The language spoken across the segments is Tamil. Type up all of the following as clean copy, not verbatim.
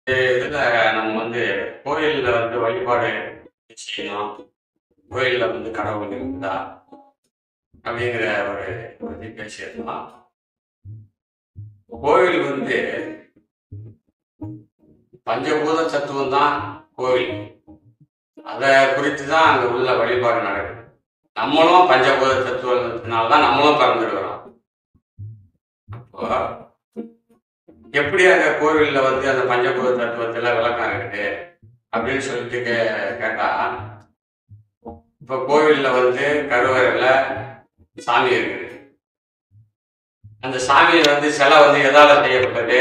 இதுல நம்ம கோயில்ல வழிபாடு செய்யணும். கோயில்ல கடவுள் இருந்தா அப்படிங்கிற ஒரு பத்தி பேசிடலாம். கோவில் பஞ்சபூத தத்துவம் தான் கோவில். அதை குறித்து தான் அங்க உள்ள வழிபாடு நடக்குது. நம்மளும் பஞ்சபூத தத்துவத்தினால்தான் நம்மளும் பிறந்துருக்கிறோம். அப்போ எப்படி அந்த கோவில்ல அந்த பஞ்சபூத தத்துவத்துல விளக்கம் இருக்குது அப்படின்னு சொல்லிட்டு கேட்டா, இப்ப கோவில்ல கருவறையில சாமி இருக்குது. அந்த சாமியை சிலை எதால செய்யப்பட்டது?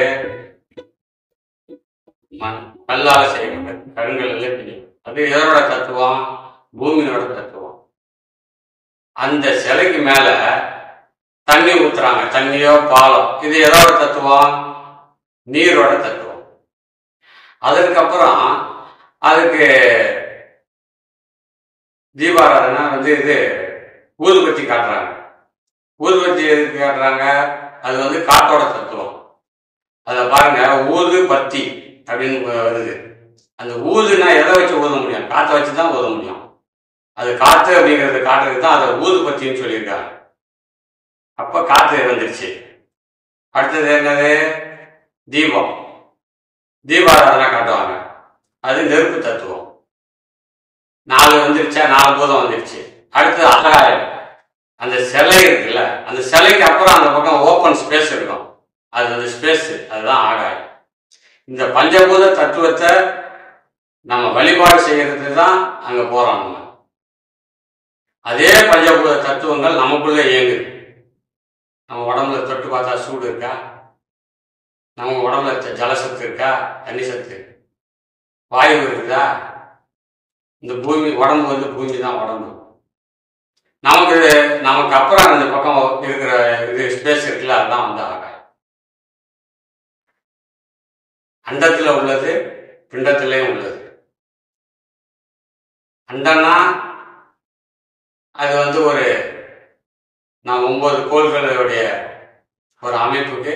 கல்லால செய்யப்பட்டது. கருங்கல்ல தெரியும். அது எதோட தத்துவம்? பூமியோட தத்துவம். அந்த சிலைக்கு மேல தண்ணி ஊத்துறாங்க, தண்ணியோ பாலம். இது எதோட தத்துவம்? நீரோட தத்துவம். அதுக்கப்புறம் அதுக்கு தீபாராதனை இது ஊதுபத்தி காட்டுறாங்க. ஊதுபத்தி எதுக்கு காட்டுறாங்க? அது காற்றோட தத்துவம். அதை பாருங்க, ஊது பத்தி அப்படின்னு வருது. அந்த ஊதுனா எதை வச்சு ஊத முடியும்? காற்றை வச்சு தான் ஊத முடியும். அது காற்று அப்படிங்கிறது காட்டுறதுக்கு தான் அதை ஊது பத்தின்னு சொல்லியிருக்காங்க. அப்ப காற்று இருந்துருச்சு. அடுத்தது என்னது? தீபம். தீபாராதனை காட்டுவாங்க. அது நெருப்பு தத்துவம். 4 வந்துருச்சா? 4 பூதம் வந்துருச்சு. அடுத்தது ஆகாயம். அந்த சிலை இருக்குல்ல, அந்த சிலைக்கு அப்புறம் அந்த பக்கம் ஓப்பன் ஸ்பேஸ் இருக்கும். அது ஸ்பேஸ், அதுதான் ஆகாயம். இந்த பஞ்சபூத தத்துவத்தை நம்ம வழிபாடு செய்யறதுக்கு தான் அங்க போறோம். நம்ம அதே பஞ்சபூத தத்துவங்கள் நமக்குள்ள இயங்குது. நம்ம உடம்புல தொட்டு பார்த்தா சூடு இருக்கா? நம்ம உடம்புல ஜலசத்து இருக்கா? தண்ணி சத்து. வாயு இருக்குதா? இந்த பூமி உடம்பு பூமி தான் உடம்பு. நமக்கு அப்புறம் அந்த பக்கம் இருக்கிற இது ஸ்பேஸ் இருக்குல்ல, அதுதான் ஆகாயம். அண்டத்துல உள்ளது பிண்டத்திலையும் உள்ளது. அண்டம்னா அது ஒரு நான் 9 கோள்களுடைய ஒரு அமைப்புக்கு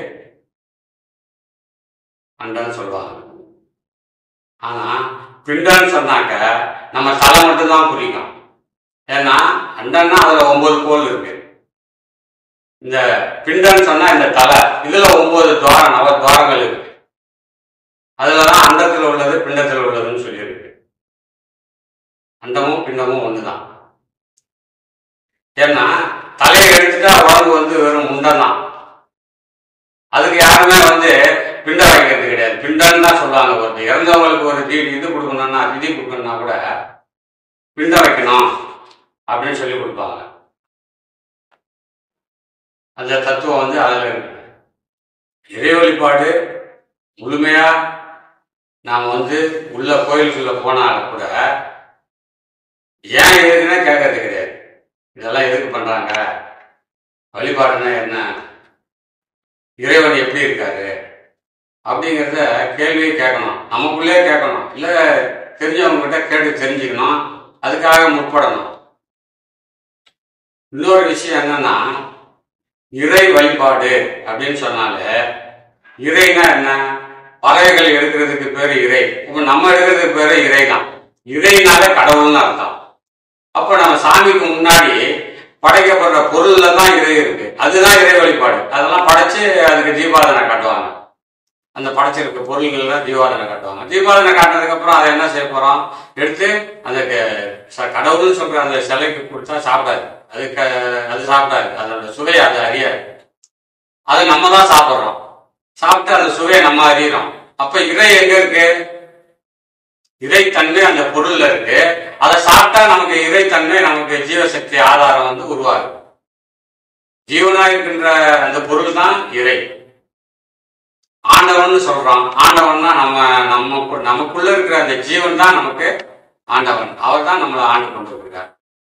அண்டன்னு சொல்லுவாங்க. ஆனா பிண்டன்னு சொன்னாக்க நம்ம தலை மட்டும்தான் குறிக்கும். ஏன்னா அண்டன்னா அதுல 9 கோள் இருக்கு. இந்த பிண்டன்னு சொன்னா இந்த தலை, இதுல 9 துவாரம், நவ துவாரங்கள் இருக்கு. அதுலதான் அண்டத்துல உள்ளது பிண்டத்துல உள்ளதுன்னு சொல்லியிருக்கு. அண்டமும் பிண்டமும் ஒண்ணுதான். ஏன்னா தலையை எடுத்துட்டா உடம்பு வெறும் முண்டம் தான். அதுக்கு யாருமே பிண்டம் வைக்கிறது கிடையாது. பிண்டன்னு தான் சொல்லுவாங்க. ஒரு இறந்தவங்களுக்கு ஒரு இது கொடுக்கணும்னா, திதி கொடுக்கணும்னா கூட பிண்டம் வைக்கணும் அப்படின்னு சொல்லி கொடுப்பாங்க. அந்த தத்துவம் அதுல இருக்கு. இறை வழிபாடு முழுமையா நாம் உள்ள கோயிலுக்குள்ள போனாலும் கூட ஏன் எதுக்குன்னா கேட்கறது கிடையாது. இதெல்லாம் எதுக்கு பண்றாங்க? வழிபாடுன்னா என்ன? இறைவன் எப்படி இருக்காரு அப்படிங்கிறத கேள்வியை கேட்கணும். நமக்குள்ளே கேட்கணும். இல்ல தெரிஞ்சவங்க கிட்ட கேட்டு தெரிஞ்சுக்கணும். அதுக்காக முற்படணும். இன்னொரு விஷயம் என்னன்னா, இறை வழிபாடு அப்படின்னு சொன்னாலே, இறைனா என்ன? பறவைகள் எடுக்கிறதுக்கு பேரு இறை. இப்ப நம்ம எடுக்கிறதுக்கு பேரு இறை தான். இறைனாலே கடவுள்னு அர்த்தம். அப்ப நம்ம சாமிக்கு முன்னாடி படைக்கப்படுற பொருள்ல தான் இறை இருக்கு. அதுதான் இறை வழிபாடு. அதெல்லாம் படைச்சு அதுக்கு தீபாராதனை காட்டுவாங்க. அந்த படைச்சிருக்க பொருள்கள்லாம் தீபாராதனை காட்டுவாங்க. தீபாராதனை காட்டினதுக்கு அப்புறம் அதை என்ன செய்ய போறோம்? எடுத்து அந்த கடவுள்னு சொல்ற அந்த சிலைக்கு கொடுத்தா சாப்பிடாது. அது சாப்பிடாது. அதோட சுவையை அது அறியாது. அதை நம்ம தான் சாப்பிட்றோம். சாப்பிட்டு அந்த சுவையை நம்ம அறியறோம். அப்ப இறை எங்க இருக்கு? இறைத்தன்மை அந்த பொருள்ல இருக்கு. அதை சாப்பிட்டா நமக்கு இறைத்தன்மை, நமக்கு ஜீவசக்தி ஆதாரம் உருவாகும். ஜீவனா இருக்கின்ற அந்த பொருள் தான் இறை. ஆண்டவன் சொல்றோம். ஆண்டவன்னா நமக்குள்ள இருக்கிற அந்த ஜீவன் தான் நமக்கு ஆண்டவன். அவர் தான் நம்மளை ஆண்டு கொண்டிருக்கிறார்.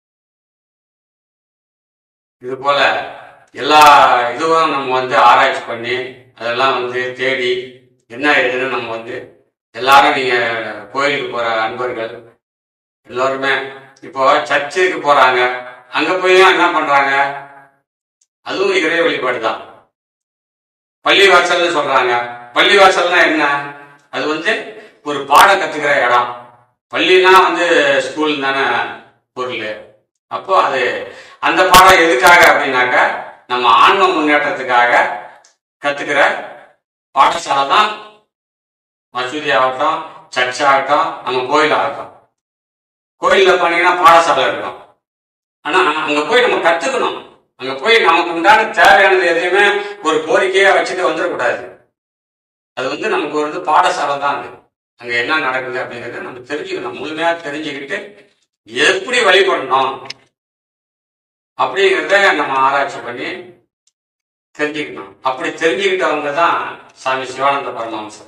இது போல எல்லா இதுவும் நம்ம ஆராய்ச்சி பண்ணி அதெல்லாம் தேடி என்ன ஏதுன்னு நம்ம எல்லாரும், நீங்க கோயிலுக்கு போற அன்பர்கள் எல்லோருமே இப்போ சர்ச்சுக்கு போறாங்க. அங்க போய் என்ன பண்றாங்க? அதுவும் இறை வழிபாடு தான். பள்ளிவாசல்னு சொல்றாங்க. பள்ளிவாசல்னா என்ன? அது வந்து ஒரு பாடம் கத்துக்கிற இடம். பள்ளினா வந்து ஸ்கூல் தானே பொருள். அப்போ அது அந்த பாடம் எதுக்காக அப்படின்னாக்க நம்ம ஆன்ம முன்னேற்றத்துக்காக கத்துக்கிற பாடசாலை தான் மசூதி ஆகட்டும், சர்ச் ஆகட்டும், நம்ம கோயில் ஆகட்டும். கோயில்ல போனீங்கன்னா பாடசாலை இருக்கணும். ஆனா அங்க போய் நம்ம கத்துக்கணும். அங்க போய் நமக்கு உண்டான தேவையானது எதையுமே ஒரு கோரிக்கையா வச்சுட்டு வந்துடக்கூடாது. அது வந்து நமக்கு வந்து பாடசாலை தான். அது அங்க என்ன நடக்குது அப்படிங்கறத நம்ம தெரிஞ்சுக்கணும். முழுமையா தெரிஞ்சுக்கிட்டு எப்படி வழிபடணும் அப்படிங்கிறத நம்ம ஆராய்ச்சி பண்ணி தெரிஞ்சுக்கணும். அப்படி தெரிஞ்சுக்கிட்டவங்க தான் சாமி சிவானந்த பரமஹம்சர்.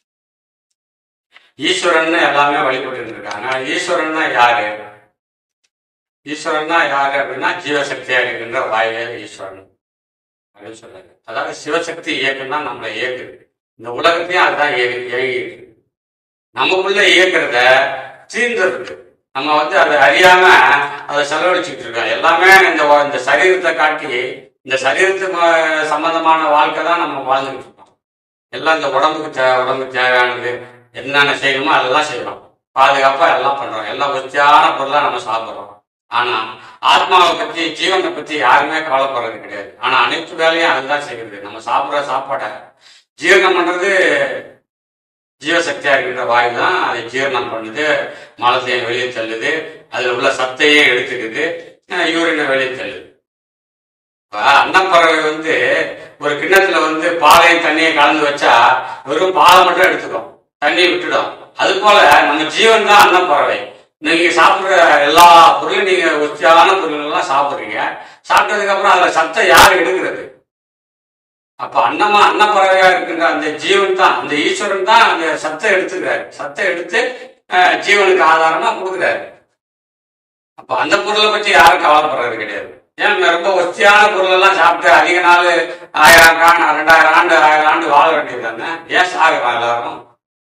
ஈஸ்வரன் எல்லாமே வழிபட்டு இருக்காங்க. ஈஸ்வரன்னா யாரு? ஈஸ்வரன்னா யாரு அப்படின்னா ஜீவசக்தியா இருக்கின்ற வாயுவே ஈஸ்வரன் அப்படின்னு சொல்றாரு. அதாவது சிவசக்தி இயக்குன்னா நம்மளை இயக்குது. இந்த உலகத்தையும் அதுதான் இயங்கிருக்கு. நமக்குள்ள இயக்கிறத தீர்ந்துருக்கு. நம்ம வந்து அதை அறியாம அதை செலவழிச்சுட்டு இருக்கோம். எல்லாமே இந்த சரீரத்தை காட்டி இந்த சரீரத்துக்கு சம்பந்தமான வாழ்க்கை தான் நம்ம வாழ்ந்துட்டு இருக்கோம். எல்லாம் இந்த உடம்புக்கு தேவையானது என்னென்ன செய்யணுமோ அதெல்லாம் செய்யறோம். பாதுகாப்பா எல்லாம் பண்றோம். எல்லாம் உச்சியான பொருளா நம்ம சாப்பிட்றோம். ஆனா ஆத்மாவை பத்தி, ஜீவனை பத்தி யாருமே கவலைப்படுறது கிடையாது. ஆனா அனைத்து வேலையும் அதுதான் செய்யுது. நம்ம சாப்பிட்ற சாப்பாட்டை ஜீரணம் பண்றது ஜீவசக்தியா இருக்கிற வாயு தான். அதை ஜீரணம் பண்ணுது, மலத்தையும் வெளியே தள்ளுது, அதுல உள்ள சத்தையும் எடுத்துக்குது, யூரினை வெளியே தள்ளுது. அன்னப்பறவை வந்து ஒரு கிண்ணத்துல வந்து பாலையும் தண்ணியும் கலந்து வச்சா வெறும் பாலை மட்டும் எடுத்துக்கும், தண்ணியை விட்டுடும். அது போல நம்ம ஜீவன் தான் அன்னப்பறவை. நீங்க சாப்பிடுற எல்லா பொருளும் நீங்க உச்சியான பொருள் எல்லாம் சாப்பிடுறீங்க. சாப்பிட்டதுக்கு அப்புறம் அதுல சத்தை யார் எடுக்கிறது? அப்ப அன்னப்பறவையா இருக்கின்ற அந்த ஜீவன் தான், அந்த ஈஸ்வரன் தான் அந்த சத்தை எடுத்துக்கிறாரு. சத்தை எடுத்து ஜீவனுக்கு ஆதாரமா கொடுக்குறாரு. அப்ப அந்த பொருளை பற்றி யாரும் கவலைப்படுறது கிடையாது. ஏன் ரொம்ப ஒஸ்தியான பொருள் எல்லாம் சாப்பிட்டு அதிக நாள் 1000 ஆண்டு 2000 ஆண்டு 1000 ஆண்டு வாழ வேண்டியது தானே? ஏன் சாகுறான் எல்லாரும்?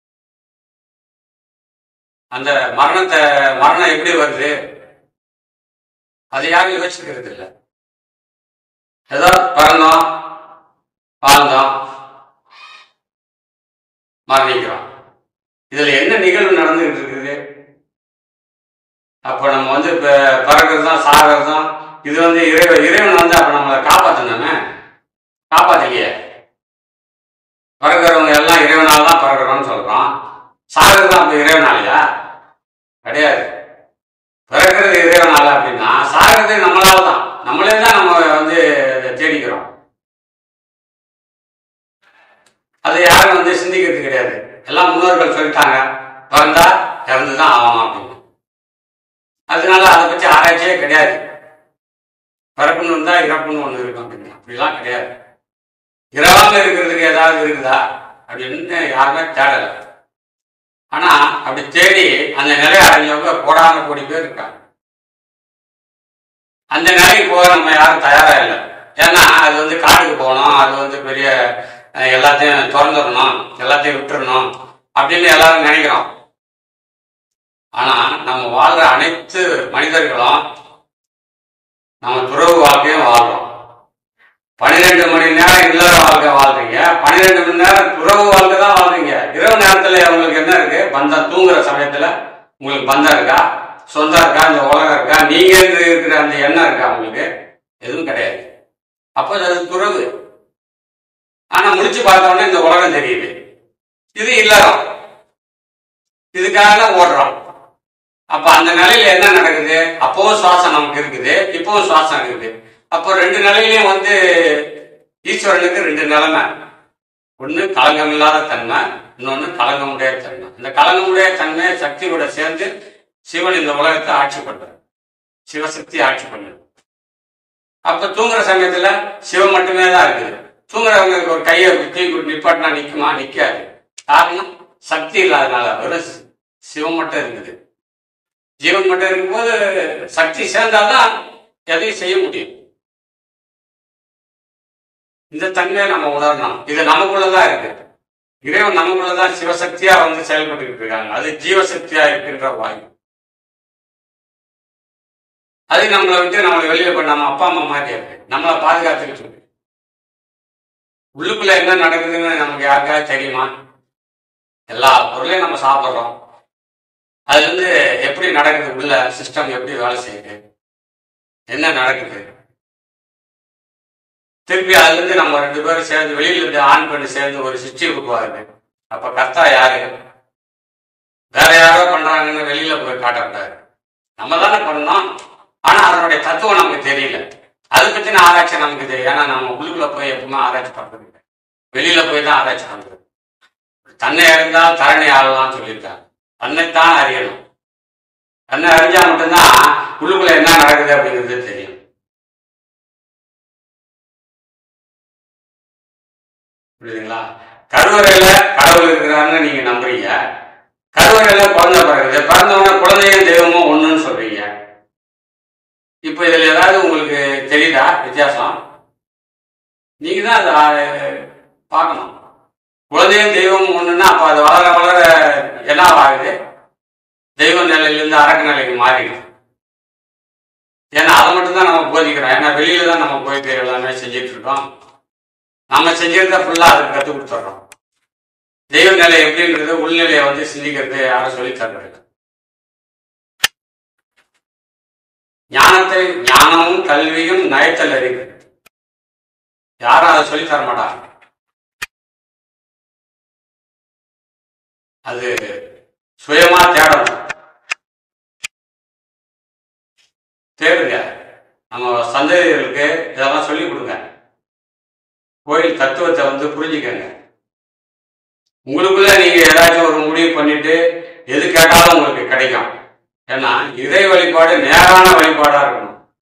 அந்த மரணம் எப்படி வருது அது யாரும் யோசிக்கிறது இல்லை. ஏதோ பிறந்தோம், வாழ்ந்தோம், மரணிக்கிறோம். இதுல என்ன நிகழ்வு நடந்துகிட்டு இருக்குது? அப்ப நம்ம வந்து பிறகுறதும் சாகிறதும் இது வந்து இறைவன் வந்து அப்ப நம்மளை காப்பாத்தணுமே, காப்பாத்தலையே. பிறகுறவங்க எல்லாம் இறைவனால தான் பிறகுறோம்னு சொல்றோம். சாகிறது அப்ப இறைவனாலையா? கிடையாது. பிறகுறது இறைவனால அப்படின்னா சாகிறது நம்மளால தான். நம்மளே தான் நம்ம வந்து தேடிக்கிறோம். அதை யாரும் வந்து சிந்திக்கிறது கிடையாது. எல்லாம் முன்னோர்கள் சொல்லிட்டாங்க, பிறந்தா இறந்துதான் ஆகணும் அப்படின்னு. அதனால அதை பற்றி ஆராய்ச்சியே கிடையாது. பிறப்புன்னு இருந்தா இறப்புன்னு ஒண்ணு இருக்கும் அப்படின்னு அப்படிலாம் கிடையாது. இறவாம இருக்கிறதுக்கு ஏதாவது இருக்குதா அப்படின்னு யாருமே தேடலை. ஆனா அப்படி தேடி அந்த நிலையை அடைஞ்சவங்க கோடான கோடி பேர் இருக்காங்க. அந்த நிலைக்கு போக நம்ம யாரும் தயாரா இல்லை. ஏன்னா அது வந்து காட்டுக்கு போகணும், அது வந்து பெரிய எல்லாத்தையும் திறந்துடணும், எல்லாத்தையும் விட்டுறணும் அப்படின்னு எல்லாரும் நினைக்கிறோம். ஆனா நம்ம வாழ்ற அனைத்து மனிதர்களும் நம்ம துறவு வாழ்க்கையும் வாழ்றோம். 12 மணி நேரம் இல்லற வாழ்க்கை வாழ்றீங்க, 12 மணி நேரம் துறவு வாழ்க்கை தான் வாழ்றீங்க. இரவு நேரத்துல உங்களுக்கு என்ன இருக்கு? பந்தம். தூங்குற சமயத்துல உங்களுக்கு பந்தம் இருக்கா? சொந்தம் இருக்கா? இந்த உலகம் இருக்கா? நீங்க இருக்கிற அந்த எண்ணம் இருக்கா? உங்களுக்கு எதுவும் கிடையாது. அப்ப அது துறவு. ஆனா முடிச்சு பார்த்த உடனே இந்த உலகம் தெரியுது. இது இல்லறம், இதுக்காக ஓடுறோம். அப்ப அந்த நிலையில என்ன நடக்குது? அப்பவும் சுவாசம் நமக்கு இருக்குது, இப்பவும் சுவாசம் இருக்குது. அப்போ 2 நிலையிலையும் வந்து ஈஸ்வரனுக்கு 2 நிலைமை. ஒண்ணு களங்கம் இல்லாத தன்மை, இன்னொன்னு களங்கமுடைய தன்மை. இந்த களங்கமுடைய தன்மை சக்தியோட சேர்ந்து சிவன் இந்த உலகத்தை ஆட்சி பண்றார். சிவசக்தி ஆட்சி பண்ணுது. அப்ப தூங்குற சமயத்துல சிவன் மட்டுமே தான் இருக்குது. தூங்குறவங்களுக்கு ஒரு கையை தூக்கி நிப்பாட்டினா நிக்குமா? நிக்காது. காரணம் சக்தி இல்லாதனால. வெறும் சிவன் மட்டும் இருக்குது. ஜீவன் மட்டும் இருக்கும்போது சக்தி சேர்ந்தாதான் எதையும் செய்ய முடியும். இந்த தன்மையை நம்ம உணரணும். இது நமக்குள்ளதான் இருக்கு. இறைவன் நமக்குள்ளதான் சிவசக்தியா வந்து செயல்பட்டு இருக்காங்க. அது ஜீவசக்தியா இருக்கின்ற வாயு. அது நம்மளை விட்டு நம்மளை வெளியே போய் நம்ம அப்பா அம்மா மாதிரி இருக்கு. நம்மளை பாதுகாத்துக்கிட்டு இருக்கு. உள்ளுக்குள்ள என்ன நடக்குதுன்னு நமக்கு யாருக்காவது தெரியுமா? எல்லா பொருளையும் நம்ம சாப்பிட்றோம். அதுல இருந்து எப்படி நடக்குது, உள்ள சிஸ்டம் எப்படி வேலை செய்யுது, என்ன நடக்குது, திருப்பி அதுல இருந்து நம்ம 2 பேரும் சேர்ந்து வெளியில இருந்து ஆண் பண்ணி சேர்ந்து ஒரு சிருஷ்டி உருவாகுது. அப்ப கர்த்தா யாரு? வேற யாரோ பண்றாங்கன்னு வெளியில போய் காட்டக்கூடாது, நம்ம தானே பண்ணோம். ஆனா அதனுடைய தத்துவம் நமக்கு தெரியல, அதை பத்தின ஆராய்ச்சி நமக்கு தெரியும். ஏன்னா நம்ம உள்ளுக்குள்ள போய் எப்பவுமே ஆராய்ச்சி பண்றது இல்லை, வெளியில போய் தான் ஆராய்ச்சி பண்றது. தன்னை அறிந்தால் தரணை ஆளலாம்னு சொல்லியிருக்காங்க. தன்னைத்தான் அறியணும். தன்னை அறிஞ்சா மட்டும்தான் உள்ளுக்குள்ள என்ன நடக்குது அப்படிங்கிறது தெரியும். புரியுதுங்களா? கருவறையில கடவுள் இருக்கிறாருன்னு நீங்க நம்புறீங்க, கருவறையில குழந்தை பிறகுது, பிறந்தவன குழந்தையும் தெய்வமும் ஒண்ணுன்னு சொல்றீங்க. இப்ப இதுல ஏதாவது உங்களுக்கு தெரியுதா வித்தியாசம்? நீங்க தான் அதை பார்க்கணும். குழந்தையும் தெய்வமும் ஒண்ணுன்னா அப்ப அது வளர வளர என்ன ஆகுது? தெய்வ நிலையிலிருந்து அரக்க நிலைக்கு மாறிடுது. ஏன்னா அதை மட்டும்தான் நம்ம போதிக்கிறோம். ஏன்னா வெளியில தான் நம்ம போய் எல்லாமே செஞ்சுட்டு இருக்கோம். நம்ம செஞ்சிருந்தா ஃபுல்லா அதுக்கு கற்றுக் கொடுத்துட்றோம். தெய்வ நிலை எப்படின்றது, உள்நிலையை வந்து சிந்திக்கிறது யாரும் சொல்லி தர்றது. ஞானமும் கல்வியும் நயத்தல் அறிவு யாரும் அதை சொல்லி தர மாட்டாங்க. அது சுயமா தேடணும். தேடுங்க, நம்ம சந்ததிகளுக்கு இதெல்லாம் சொல்லி கொடுங்க. கோயில் தத்துவத்தை வந்து புரிஞ்சுக்கங்க. உங்களுக்குள்ள நீங்க ஏதாச்சும் ஒரு முடிவு பண்ணிட்டு எது கேட்டாலும் உங்களுக்கு கிடைக்கும். ஏன்னா இறை வழிபாடு நேரான வழிபாடா இருக்கணும்.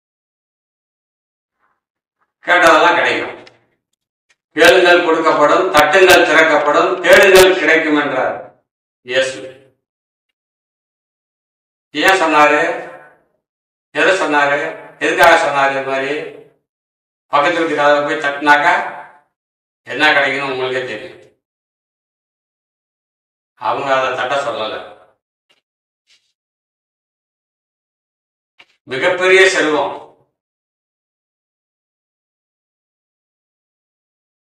கேட்டதெல்லாம் கிடைக்கும். கேளுங்கள் கொடுக்கப்படும், தட்டுங்கள் திறக்கப்படும், தேடுங்கள் கிடைக்கும் என்றார் இயேசு. ஏன் சொன்னாரு? எதை சொன்னாரு? எதுக்காக சொன்னாரு? இது மாதிரி பக்கத்து வீட்டுக்காக போய் தட்டினாக்கா என்ன கிடைக்குன்னு உங்களுக்கே தெரியும். அவங்க அதை தட்ட சொல்லல. மிகப்பெரிய செல்வம்